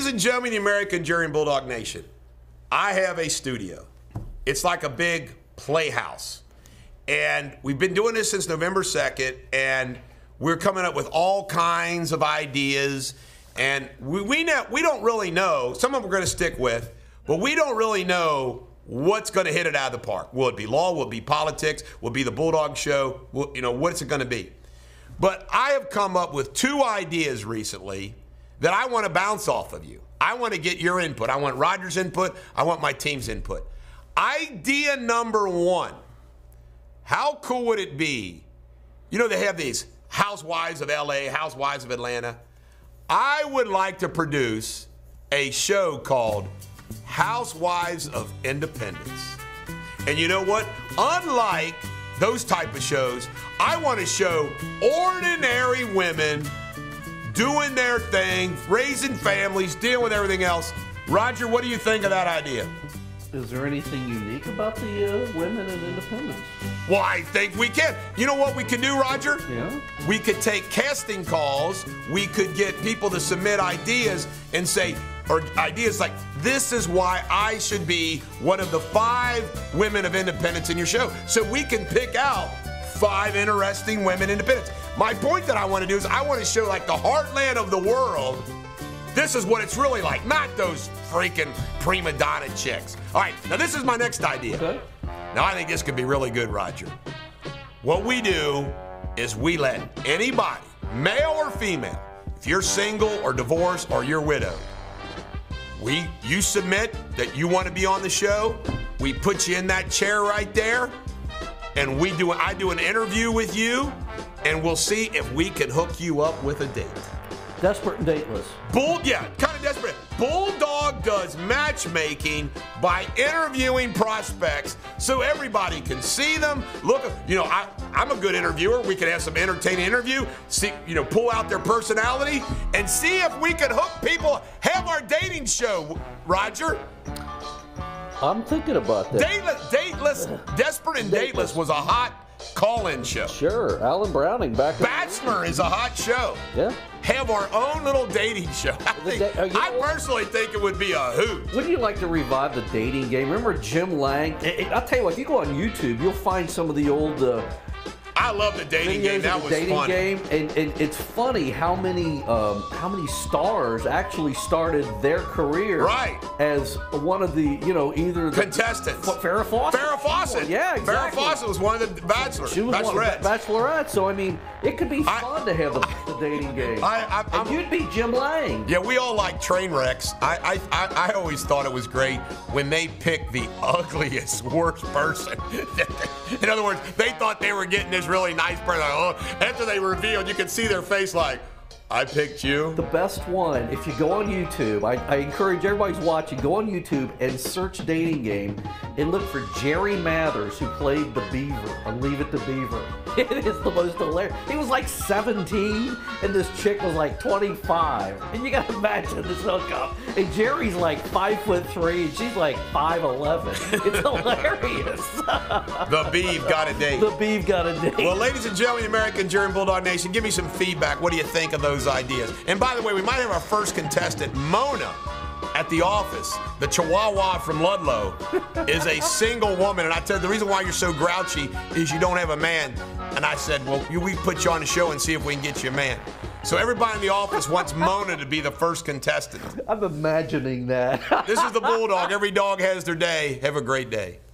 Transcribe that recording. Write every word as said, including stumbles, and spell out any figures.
and gentlemen, the American Jury and Bulldog Nation, I have a studio. It's like a big playhouse. And we've been doing this since November second, and we're coming up with all kinds of ideas. And we, we, know, we don't really know. Some of them we're going to stick with, but we don't really know what's going to hit it out of the park. Will it be law? Will it be politics? Will it be the Bulldog Show? Will, you know, what's it going to be? But I have come up with two ideas recently that I want to bounce off of you. I want to get your input. I want Roger's input. I want my team's input. Idea number one. How cool would it be? You know, they have these Housewives of L A, Housewives of Atlanta. I would like to produce a show called Housewives of Independence. And you know what? Unlike those type of shows, I want to show ordinary women doing their thing, raising families, dealing with everything else. Roger, what do you think of that idea? Is there anything unique about the uh, women in independence? Well, I think we can. You know what we could do, Roger? Yeah. We could take casting calls. We could get people to submit ideas and say, or ideas like, this is why I should be one of the five women of independence in your show. So we can pick out five interesting women independents. My point that I want to do is I want to show like the heartland of the world. This is what it's really like, not those freaking prima donna chicks. All right, now this is my next idea. Okay. Now I think this could be really good, Roger. What we do is we let anybody, male or female, if you're single or divorced or you're widowed, we, you submit that you want to be on the show. We put you in that chair right there, and we do. I do an interview with you, and we'll see if we can hook you up with a date. Desperate and dateless. Bull, yeah, kind of desperate. Bulldog does matchmaking by interviewing prospects so everybody can see them. Look, you know, I, I'm a good interviewer. We can have some entertaining interview, see, you know, pull out their personality and see if we can hook people. Have our dating show, Roger. I'm thinking about that. Dateless, dateless, Desperate and Dateless was a hot call-in show. Sure, Alan Browning back. Bachelor is a hot show. Yeah. Have our own little dating show. I, think, da- uh, you I know personally think it would be a hoot. Wouldn't you like to revive the dating game? Remember Jim Lang? I- I- I'll tell you what, if you go on YouTube, you'll find some of the old uh, I love the dating game. videos That of the was dating funny. game, and, and it's funny how many um, how many stars actually started their career Right. as one of the, you know, either the Contestants. F- Farrah Fawcett. Farrah Fawcett. Yeah, Farrah exactly. Fawcett was one of the bachelors. She was one of the Bachelorettes. Bachelorette, so I mean, it could be I- fun to have the, the dating game. I, I, and I'm, you'd be Jim Lang. yeah, we all like train wrecks. I, I, I, I always thought it was great when they picked the ugliest, worst person. In other words, they thought they were getting this really nice person. Oh, after they revealed, you could see their face like, I picked you. The best one, if you go on YouTube, I, I encourage everybody who's watching, go on YouTube and search dating game and look for Jerry Mathers, who played the Beaver on Leave It to Beaver. It is the most hilarious. He was like seventeen and this chick was like twenty-five. And you gotta imagine this hookup. And Jerry's like five foot three and she's like five eleven. It's hilarious. The Beeve got a date. The Beaver got a date. Well, ladies and gentlemen, American Jury and Bulldog Nation, give me some feedback. What do you think of those ideas? And by the way, we might have our first contestant, Mona, at the office. The Chihuahua from Ludlow is a single woman. And I tell you, the reason why you're so grouchy is you don't have a man. And I said, well, you, we put you on the show and see if we can get you a man. So everybody in the office wants Mona to be the first contestant. I'm imagining that. This is the Bulldog. Every dog has their day. Have a great day.